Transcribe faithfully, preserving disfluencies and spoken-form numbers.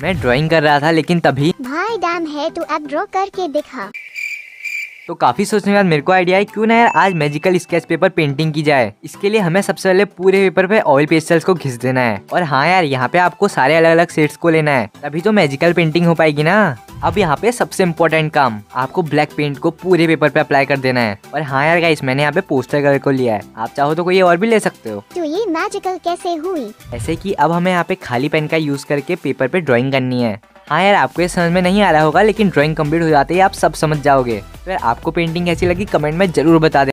मैं ड्राइंग कर रहा था लेकिन तभी भाई डैम है, तू अब ड्रॉ करके दिखा। तो काफी सोचने के बाद मेरे को आइडिया है क्यों ना यार आज मैजिकल स्केच पेपर पेंटिंग की जाए। इसके लिए हमें सबसे पहले पूरे पेपर पे ऑयल पेस्टल्स को घिस देना है। और हाँ यार, यहाँ पे आपको सारे अलग अलग शेड्स को लेना है, तभी तो मैजिकल पेंटिंग हो पाएगी ना। अब यहाँ पे सबसे इम्पोर्टेंट काम, आपको ब्लैक पेंट को पूरे पेपर पे अप्लाई कर देना है। और हाँ यार गाइस, मैंने यहाँ पे पोस्टर कलर को लिया है, आप चाहो तो कोई और भी ले सकते हो। तो ये मैजिकल कैसे हुई? ऐसे कि अब हमें यहाँ पे खाली पेन का यूज करके पेपर पे ड्राइंग करनी है। हाँ यार, आपको ये समझ में नहीं आ रहा होगा, लेकिन ड्राइंग कंप्लीट हो जाते ही आप सब समझ जाओगे। तो यार आपको पेंटिंग कैसी लगी कमेंट में जरूर बता देना।